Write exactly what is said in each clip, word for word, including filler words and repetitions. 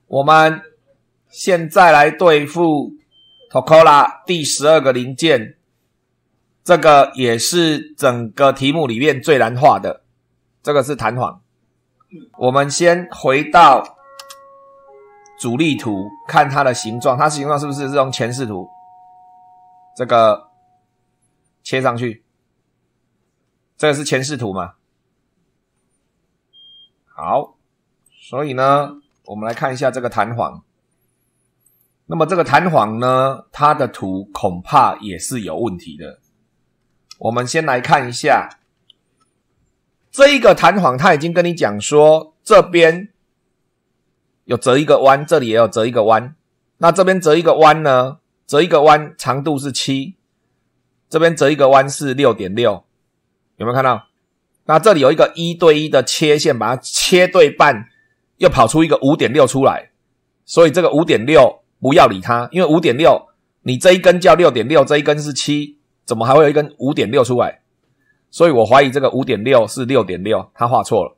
我们现在来对付 Tocola 第十二个零件，这个也是整个题目里面最难画的，这个是弹簧。我们先回到主力图，看它的形状，它的形状是不是这种前视图？这个切上去，这个是前视图嘛？好，所以呢，我们来看一下这个弹簧。那么这个弹簧呢，它的图恐怕也是有问题的。我们先来看一下这一个弹簧，它已经跟你讲说，这边有折一个弯，这里也有折一个弯。那这边折一个弯呢，折一个弯长度是七，这边折一个弯是 六点六， 有没有看到？那这里有一个一对一的切线，把它切对半，又跑出一个 五点六 出来。所以这个 五点六 不要理它，因为 五点六 你这一根叫 六点六， 这一根是七，怎么还会有一根 五点六 出来？所以我怀疑这个 五点六 是 六点六， 他画错了。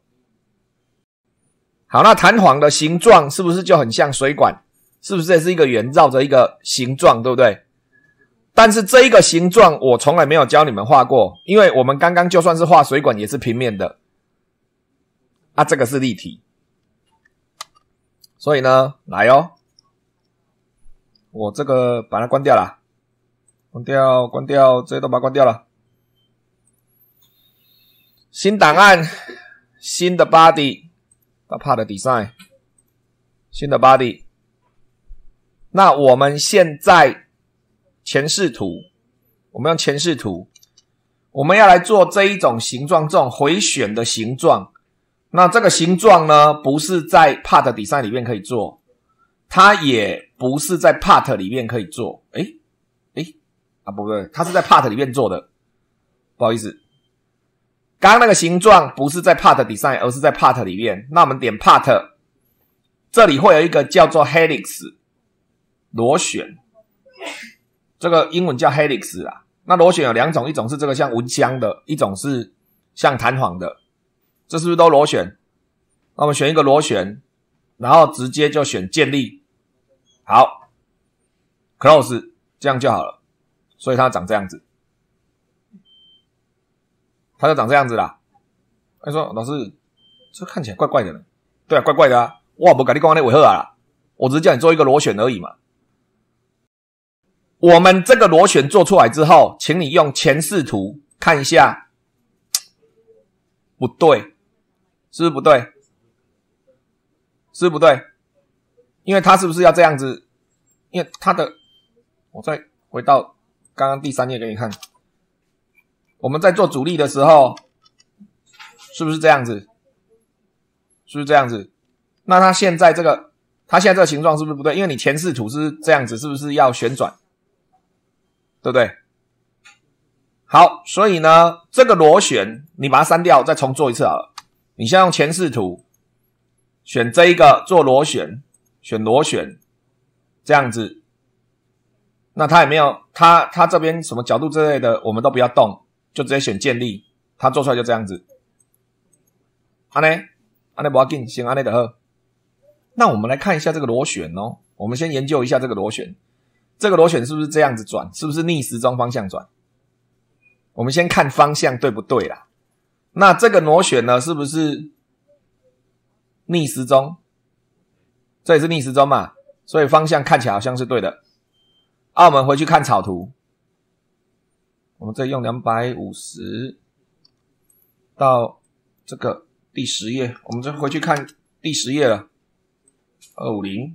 好，那弹簧的形状是不是就很像水管？是不是也是一个圆绕着一个形状，对不对？但是这一个形状我从来没有教你们画过，因为我们刚刚就算是画水管也是平面的。啊，这个是立体。所以呢，来哦，我这个把它关掉了，关掉，关掉，这些都把它关掉了。新档案，新的 body， 它怕的 design， 新的 body。那我们现在前视图，我们用前视图，我们要来做这一种形状，这种回旋的形状。那这个形状呢，不是在 part design 里面可以做，它也不是在 part 里面可以做。诶诶啊，不对，它是在 part 里面做的，不好意思。刚刚那个形状不是在 part design， 而是在 part 里面。那我们点 part， 这里会有一个叫做 helix 螺旋，这个英文叫 helix 啦。那螺旋有两种，一种是这个像蚊香的，一种是像弹簧的。这是不是都螺旋？那我们选一个螺旋，然后直接就选建立。好 ，close， 这样就好了。所以它长这样子。它就长这样子啦。他说：“老师，这看起来怪怪的呢。”对啊，怪怪的啊！我不跟你讲那为何啊啦，我只是叫你做一个螺旋而已嘛。我们这个螺旋做出来之后，请你用前视图看一下，不对，是不是不对？是不是不对？因为它是不是要这样子？因为它的，我再回到刚刚第三页给你看。我们在做阻力的时候，是不是这样子？是不是这样子？那它现在这个，它现在这个形状是不是不对？因为你前视图是这样子，是不是要旋转？对不对？好，所以呢，这个螺旋你把它删掉，再重做一次好了。你现在用前视图，选这一个做螺旋，选螺旋，这样子。那它也没有，它它这边什么角度之类的，我们都不要动。就直接选建立，它做出来就这样子。这样，这样不要紧，先这样就好。那我们来看一下这个螺旋哦，我们先研究一下这个螺旋。这个螺旋是不是这样子转？是不是逆时钟方向转？我们先看方向对不对啦。那这个螺旋呢，是不是逆时钟？这也是逆时钟嘛，所以方向看起来好像是对的。啊，我们回去看草图。我们再用两百五十到这个第十页，我们再回去看第十页了。二百五十，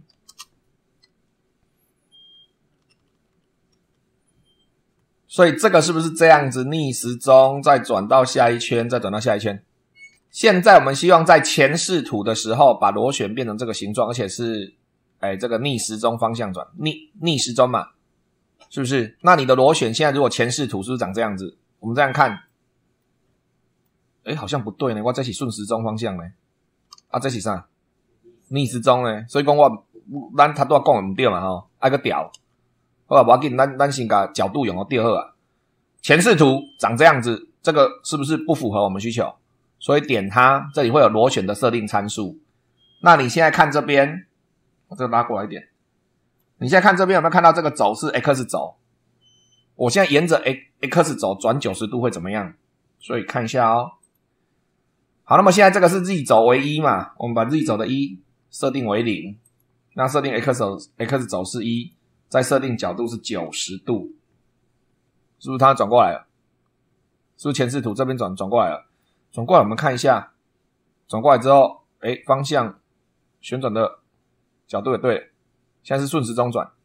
所以这个是不是这样子逆时钟，再转到下一圈，再转到下一圈？现在我们希望在前视图的时候把螺旋变成这个形状，而且是哎这个逆时钟方向转，逆逆时钟嘛。是不是？那你的螺旋现在如果前视图是不是长这样子？我们这样看，诶，好像不对呢。我这是顺时钟方向呢，啊，这是啥？逆时钟呢？所以讲我咱他都要讲的不对嘛吼，爱个调。好吧，不要紧，咱咱先把角度用个调好啊。前视图长这样子，这个是不是不符合我们需求？所以点它，这里会有螺旋的设定参数。那你现在看这边， 我这个拉过来一点。你现在看这边有没有看到这个轴是 X 轴？我现在沿着 X 轴转九十度会怎么样？所以看一下哦。好，那么现在这个是 Z 轴为一嘛，我们把 Z 轴的一设定为零，那设定 X 轴 X 轴是一，再设定角度是九十度，是不是它转过来了？是不是前视图这边转转过来了？转过来我们看一下，转过来之后，诶，方向旋转的角度也对了，现在是顺时钟转。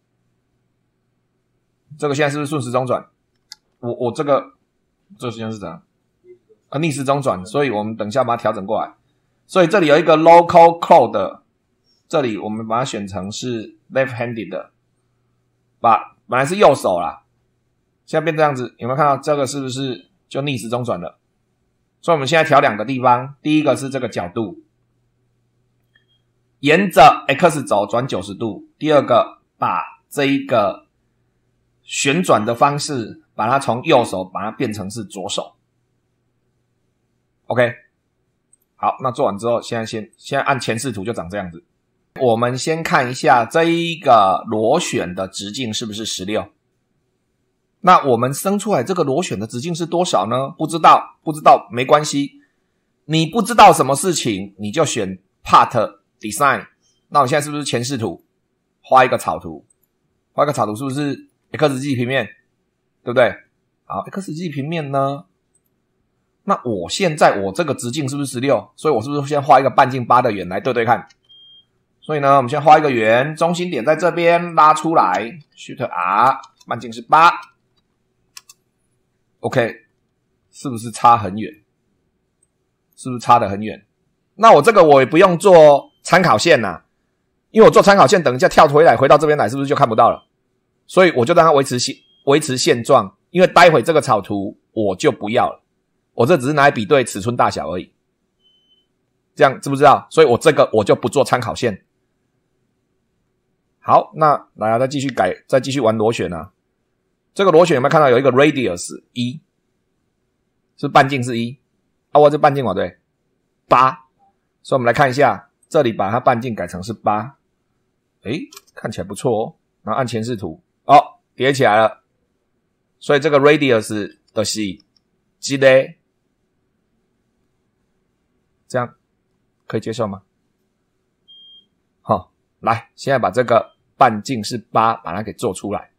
这个现在是不是顺时钟转？我我这个这个现在是怎样？啊，逆时钟转，所以我们等一下把它调整过来。所以这里有一个 local code， 这里我们把它选成是 left-handed 的，把本来是右手啦，现在变这样子，有没有看到这个是不是就逆时钟转了？所以我们现在调两个地方，第一个是这个角度，沿着 X 轴转九十度，第二个把这一个旋转的方式把它从右手把它变成是左手。OK， 好，那做完之后，现在先现在按前视图就长这样子。我们先看一下这一个螺旋的直径是不是十六。那我们生出来这个螺旋的直径是多少呢？不知道，不知道没关系。你不知道什么事情，你就选 Part Design。那我现在是不是前视图？画一个草图，画一个草图是不是 X 极平面？对不对？好 ，X 极平面呢？那我现在我这个直径是不是十六？所以我是不是先画一个半径八的圆来对对看？所以呢，我们先画一个圆，中心点在这边拉出来 ，Shift R， 半径是八。OK， 是不是差很远？是不是差得很远？那我这个我也不用做参考线啦，因为我做参考线，等一下跳回来回到这边来，是不是就看不到了？所以我就让它维持现维持现状，因为待会这个草图我就不要了。我这只是拿来比对尺寸大小而已，这样知不知道？所以我这个我就不做参考线。好，那来再继续改，再继续玩螺旋啊。这个螺旋有没有看到有一个 radius 一，是半径是一啊？我这半径我对八，所以我们来看一下，这里把它半径改成是八，诶，看起来不错哦。然后按前视图，哦，叠起来了。所以这个 radius 的是这个。这样可以接受吗？好，来，现在把这个半径是八，把它给做出来。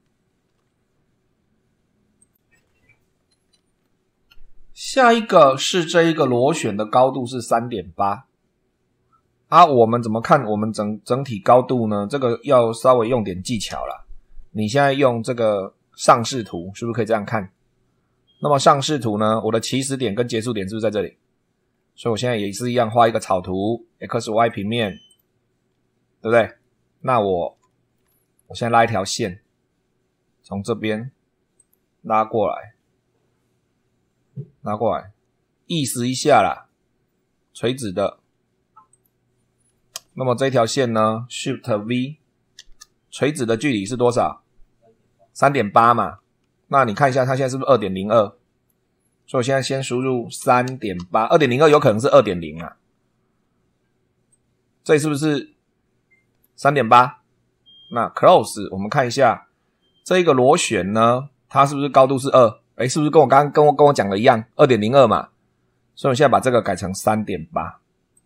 下一个是这一个螺旋的高度是 三点八。啊，我们怎么看我们整整体高度呢？这个要稍微用点技巧啦。你现在用这个上视图，是不是可以这样看？那么上视图呢，我的起始点跟结束点是不是在这里？所以我现在也是一样画一个草图 X Y 平面，对不对？那我我现在拉一条线，从这边拉过来，拉过来，意思一下啦，垂直的。那么这条线呢 Shift V， 垂直的距离是多少？ 三点八 嘛。那你看一下它现在是不是 二点零二？所以我现在先输入 三点八， 二点零二 有可能是 二点零 啊。这里是不是 三点八？ 那 close 我们看一下这一个螺旋呢，它是不是高度是二？诶，是不是跟我刚刚跟我跟我讲的一样 二点零二 嘛？所以我现在把这个改成 三点八。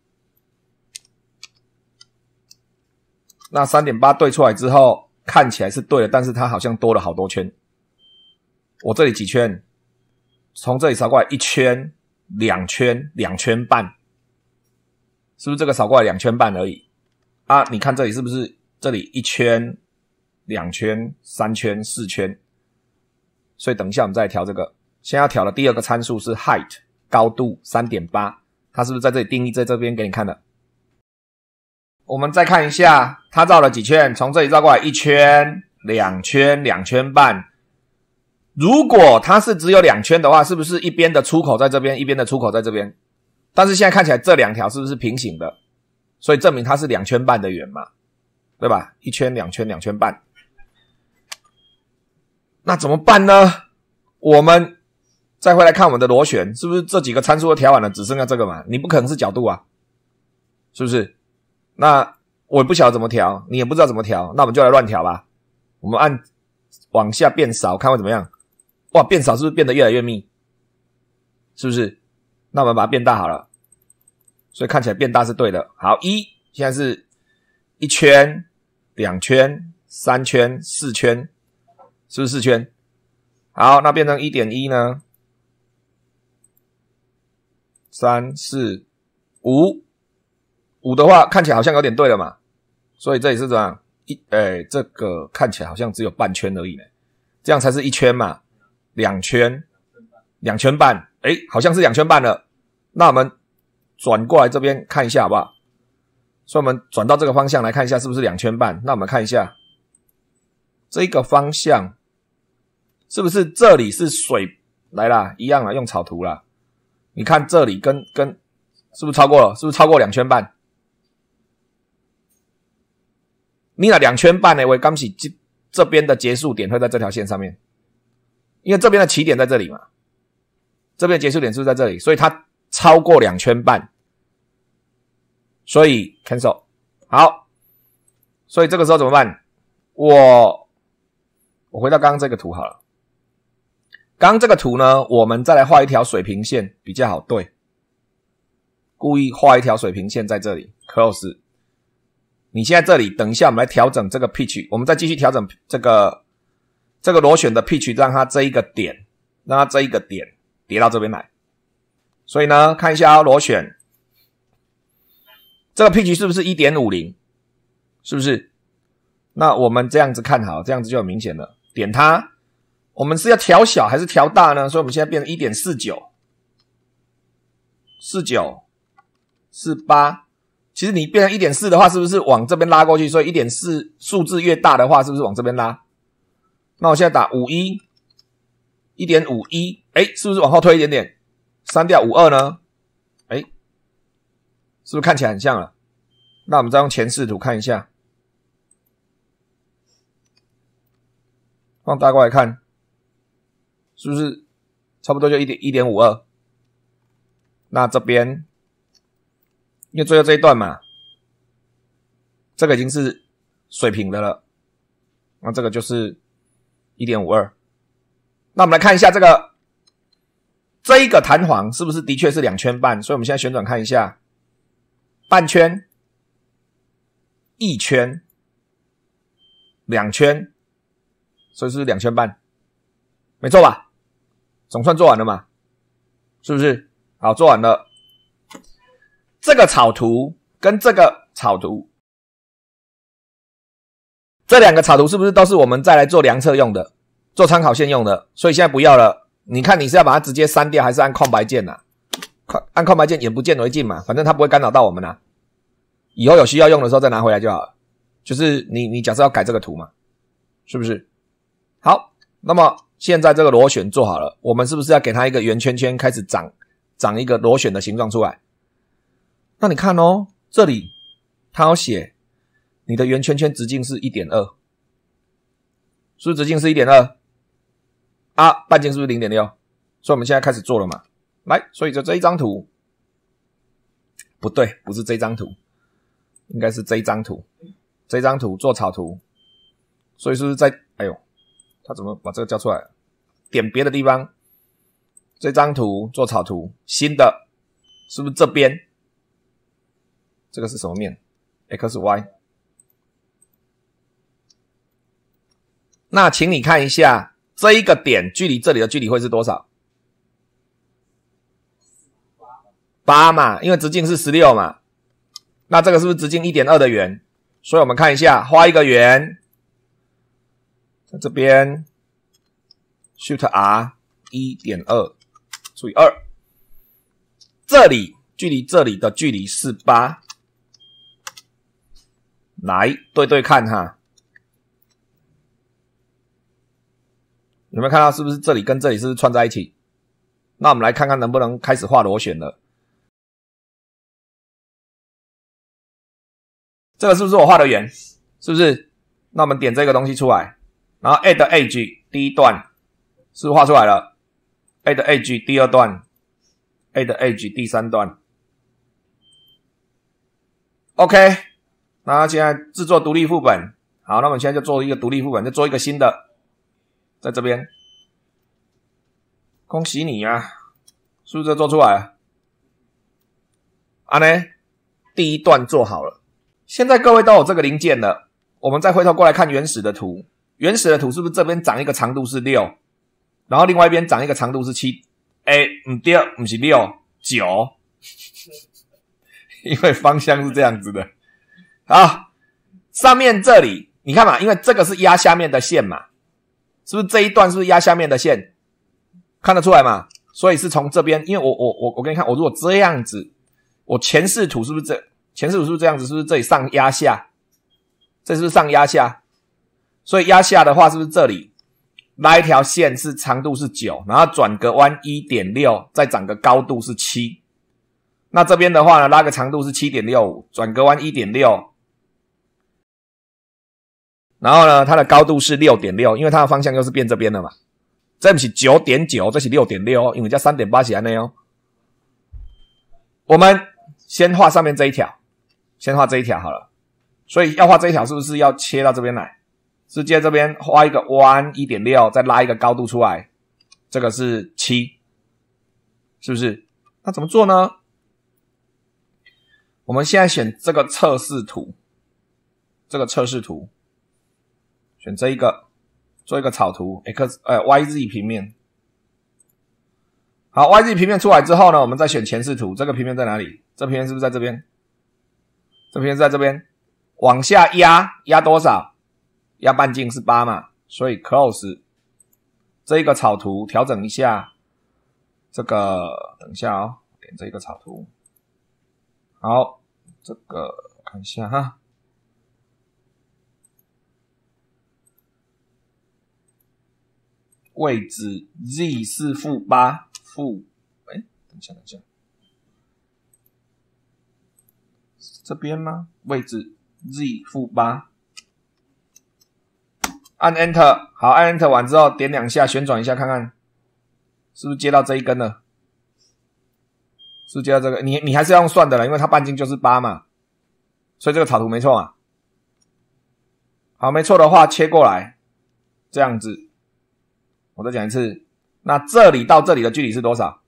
那 三点八 对出来之后看起来是对的，但是它好像多了好多圈。我这里几圈？从这里扫过来一圈、两圈、两圈半，是不是这个扫过来两圈半而已？啊，你看这里是不是这里一圈、两圈、三圈、四圈？所以等一下我们再来调这个。现在要调的第二个参数是 height 高度 三点八， 它是不是在这里定义在这边给你看的？我们再看一下它绕了几圈，从这里绕过来一圈、两圈、两圈半。如果它是只有两圈的话，是不是一边的出口在这边，一边的出口在这边？但是现在看起来这两条是不是平行的？所以证明它是两圈半的圆嘛，对吧？一圈、两圈、两圈半。那怎么办呢？我们再回来看我们的螺旋，是不是这几个参数都调完了，只剩下这个嘛？你不可能是角度啊，是不是？那我也不晓得怎么调，你也不知道怎么调，那我们就来乱调吧。我们按往下变少，看会怎么样？哇，变少是不是变得越来越密？是不是？那我们把它变大好了，所以看起来变大是对的。好，一现在是一圈、两圈、三圈、四圈，是不是四圈？好，那变成 一点一 呢？三、四、五，五的话看起来好像有点对了嘛，所以这里是怎样？一，诶，这个看起来好像只有半圈而已呢，这样才是一圈嘛，两圈，两圈半，诶，好像是两圈半了。那我们转过来这边看一下好不好？所以我们转到这个方向来看一下是不是两圈半。那我们看一下这个方向是不是这里是水，来啦，一样啦，用草图啦。你看这里跟跟是不是超过了？是不是超过两圈半？你那两圈半呢？我刚起这这边的结束点会在这条线上面，因为这边的起点在这里嘛，这边的结束点是不是在这里？所以它超过两圈半，所以 cancel。好，所以这个时候怎么办？我我回到刚刚这个图好了。刚刚这个图呢，我们再来画一条水平线比较好对。故意画一条水平线在这里 close。你现在这里，等一下我们来调整这个 pitch， 我们再继续调整这个这个螺旋的 pitch， 让它这一个点，让它这一个点叠到这边来。所以呢，看一下哦，螺旋这个 pitch 是不是 一点五零？ 是不是？那我们这样子看好，这样子就很明显了。点它，我们是要调小还是调大呢？所以我们现在变成 一点四九 四九 四八，其实你变成 一点四 的话，是不是往这边拉过去？所以 一点四 数字越大的话，是不是往这边拉？那我现在打五一 一点五一， 诶，是不是往后推一点点？删掉五二呢？诶，是不是看起来很像了？那我们再用前视图看一下，放大过来看，是不是差不多就 一点五二？ 那这边因为最后这一段嘛，这个已经是水平的了，那这个就是 一点五二。 那我们来看一下这个这一个弹簧是不是的确是两圈半？所以我们现在旋转看一下，半圈、一圈、两圈，所以是两圈半，没错吧？总算做完了嘛，是不是？好，做完了。这个草图跟这个草图，这两个草图是不是都是我们再来做量测用的，做参考线用的？所以现在不要了。你看你是要把它直接删掉，还是按空白键啊？按空白键眼不见为净嘛，反正它不会干扰到我们啊。以后有需要用的时候再拿回来就好了。就是你你假设要改这个图嘛，是不是？好，那么现在这个螺旋做好了，我们是不是要给它一个圆圈圈，开始长长一个螺旋的形状出来？那你看哦，这里它有写你的圆圈圈直径是 一点二， 是不是直径是 一点二？ 啊，半径是不是 零点六？ 所以我们现在开始做了嘛。来，所以就这一张图，不对，不是这张图，应该是这一张图，这张图做草图。所以是不是在，哎呦，他怎么把这个叫出来了？点别的地方，这张图做草图，新的是不是这边？这个是什么面 ？X Y。那请你看一下这一个点距离这里的距离会是多少？八嘛，因为直径是十六嘛。那这个是不是直径 一点二 的圆？所以我们看一下，画一个圆，在这边 Shift R 一点二 除以二，这里距离这里的距离是八。来对对看哈，有没有看到是不是这里跟这里是不是串在一起？那我们来看看能不能开始画螺旋了。这个是不是我画的圆？是不是？那我们点这个东西出来，然后 add edge 第一段是不是画出来了？ add edge 第二段 add edge 第三段 OK。 那现在制作独立副本，好，那我们现在就做一个独立副本，就做一个新的，在这边。恭喜你啊，是不是做出来了？啊呢，第一段做好了。现在各位都有这个零件了，我们再回头过来看原始的图。原始的图是不是这边长一个长度是六，然后另外一边长一个长度是七？诶，不对，不是六，九。因为方向是这样子的。好，上面这里你看嘛，因为这个是压下面的线嘛，是不是这一段是不是压下面的线？看得出来嘛？所以是从这边，因为我我我我给你看，我如果这样子，我前视图是不是这前视图是不是这样子？是不是这里上压下？这是不是上压下？所以压下的话，是不是这里拉一条线是长度是九，然后转个弯 一点六， 再长个高度是七。那这边的话呢，拉个长度是 七点六五， 转个弯 一点六， 然后呢它的高度是 六点六， 因为它的方向又是变这边了嘛。这不是 九点九， 这是 六点六， 因为叫 三点八 是这样哦。我们先画上面这一条，先画这一条好了。所以要画这一条是不是要切到这边来？是接这边画一个弯 一点六， 再拉一个高度出来，这个是七，是不是？那怎么做呢？我们现在选这个测试图，这个测试图，选这一个，做一个草图 ，X 呃 Y Z 平面。好 ，Y Z 平面出来之后呢，我们再选前视图，这个平面在哪里？这平面是不是在这边？这平面是在这边，往下压，压多少？压半径是八嘛，所以 close 这一个草图调整一下，这个等一下哦，点这个草图。好，这个看一下哈，位置 Z 是负八，负哎，等一下等一下，这边吗？位置 Z 负八。按 Enter， 好，按 Enter 完之后点两下，旋转一下看看，是不是接到这一根了？是不是接到这个？你你还是要用算的了，因为它半径就是八嘛，所以这个草图没错嘛。好，没错的话切过来，这样子。我再讲一次，那这里到这里的距离是多少？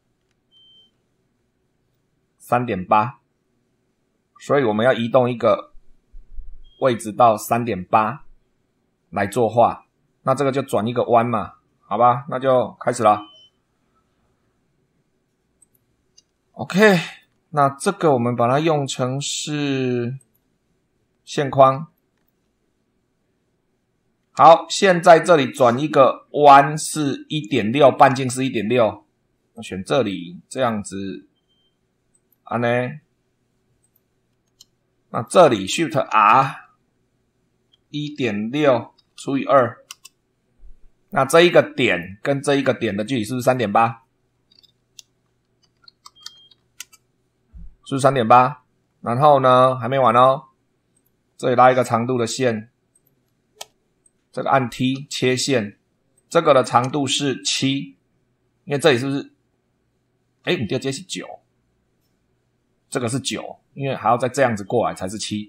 三点八， 所以我们要移动一个位置到 三点八。来作画，那这个就转一个弯嘛，好吧，那就开始了。OK， 那这个我们把它用成是线框。好，现在这里转一个弯是 一点六， 半径是 一点六， 我选这里这样子，啊呢，那这里 Shift R 一点六除以二，那这一个点跟这一个点的距离是不是 三点八？ 是不是 三点八？ 然后呢还没完哦，这里拉一个长度的线，这个按 T 切线，这个的长度是七，因为这里是不是诶你第二阶是九，这个是九，因为还要再这样子过来才是七。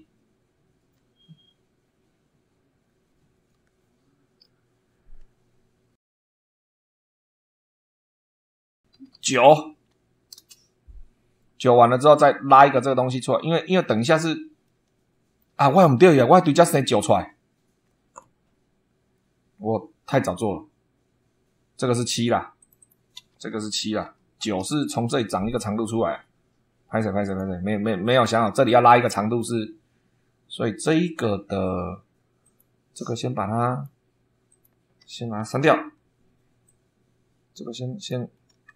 九，九完了之后再拉一个这个东西出来，因为因为等一下是啊，我唔对呀，我对这生九出来，我太早做了，这个是七啦，这个是七啦，九是从这里长一个长度出来，拍谁拍谁拍谁，没没没有想好这里要拉一个长度是，所以这一个的这个先把它先把它删掉，这个先先。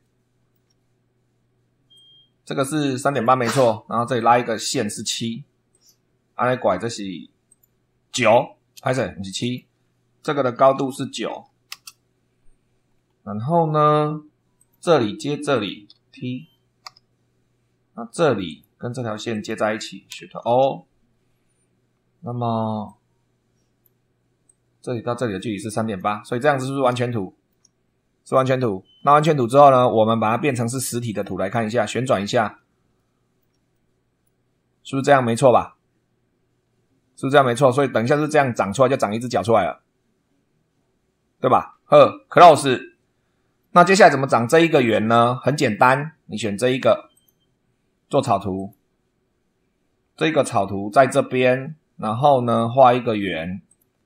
这个是 三点八 没错，然后这里拉一个线是七，按来拐这是九，拍谁不是七，这个的高度是九，然后呢这里接这里 T， 那这里跟这条线接在一起 Shift O， 那么这里到这里的距离是 三点八， 所以这样子是不是完全图？是完全图。那完全图之后呢，我们把它变成是实体的图来看一下，旋转一下，是不是这样？没错吧？ 是不是这样没错？所以等一下是这样长出来，就长一只脚出来了，对吧？呵 ，close。那接下来怎么长这一个圆呢？很简单，你选这一个做草图，这个草图在这边，然后呢画一个圆，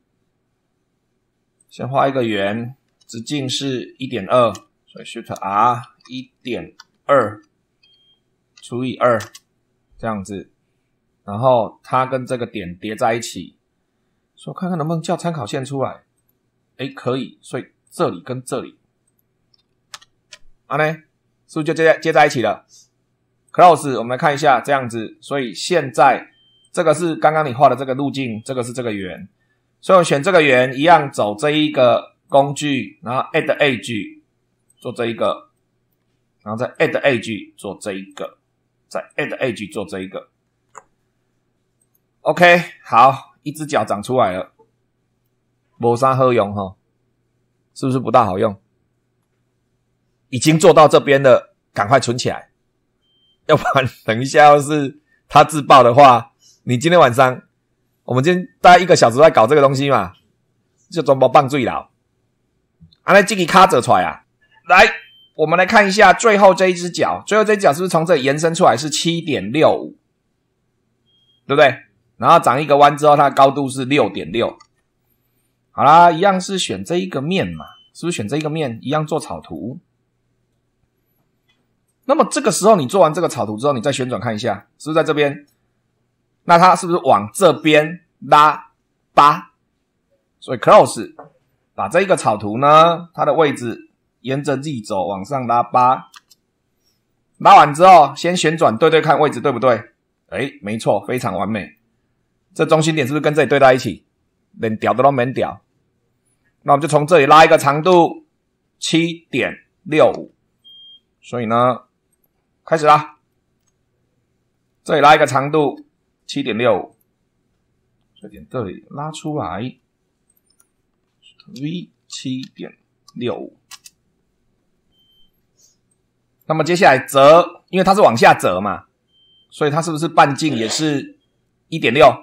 先画一个圆，直径是 一点二， 所以 Shift R 一点二 除以二这样子，然后它跟这个点叠在一起，所以我看看能不能叫参考线出来。诶，可以，所以这里跟这里啊呢，是不是就接接在一起了 ？Close， 我们来看一下这样子，所以现在这个是刚刚你画的这个路径，这个是这个圆，所以我选这个圆一样走这一个工具，然后 Add Edge 做这一个，然后再 Add Edge 做这一个，再 Add Edge 做这一个。OK， 好，一只脚长出来了，没啥好用齁，是不是不大好用？已经做到这边了，赶快存起来，要不然等一下要是他自爆的话，你今天晚上，我们今天大概一个小时在搞这个东西嘛，就全部放水了。啊，那这个卡折出来啊，来，我们来看一下最后这一只脚，最后这一只脚是不是从这里延伸出来是 七点六五， 对不对？然后长一个弯之后，它的高度是 六点六。好啦，一样是选这一个面嘛，是不是选这一个面？一样做草图。那么这个时候你做完这个草图之后，你再旋转看一下，是不是在这边？那它是不是往这边拉八？所以 close 把这一个草图呢，它的位置沿着 Z 轴往上拉八，拉完之后先旋转对对看位置对不对？诶，没错，非常完美。这中心点是不是跟这里对在一起？连屌都没屌。那我们就从这里拉一个长度 七点六五， 所以呢开始啦，这里拉一个长度 七点六五， 这点这里拉出来 V 七点六五。 那么接下来折，因为它是往下折嘛，所以它是不是半径也是 一点六？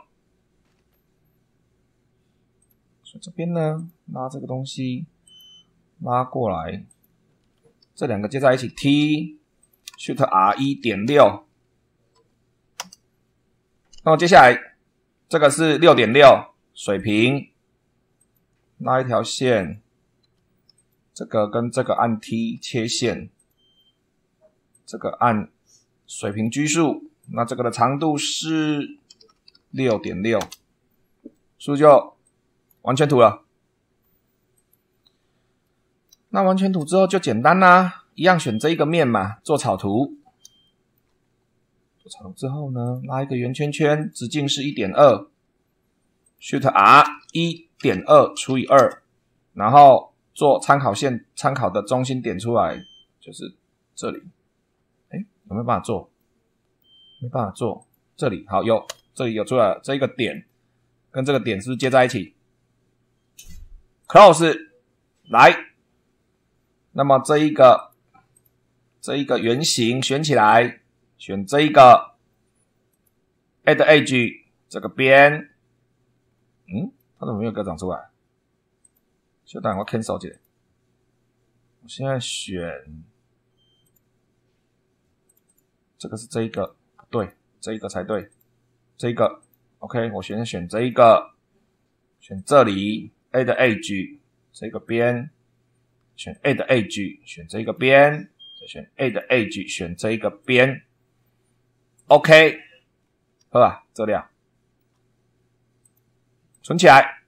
所以这边呢拉这个东西拉过来，这两个接在一起 T Shift R 一点六。 那么接下来这个是 六点六 水平，拉一条线，这个跟这个按 T 切线，这个按水平居数，那这个的长度是 六点六， 是不是就完全图了？那完全图之后就简单啦，一样选这一个面嘛，做草图。做草图之后呢，拉一个圆圈圈，直径是 一点二， Shift R 一点二 除以二， 然后做参考线，参考的中心点出来，就是这里。诶，有没有办法做？没办法做。这里好，有，这里有出来了，这一个点跟这个点是不是接在一起？ Close 来，那么这一个这一个圆形选起来，选这一个 Add Edge 这个边，嗯，它怎么没有给我长出来？稍等我 cancel 一下，我现在选这个是这一个，不对，这一个才对，这一个 OK， 我先选这一个，选这里 Add Edge 这个边，选 Add Edge 选这个边，再选 Add Edge 选这个边 OK， 好吧，这样存起来。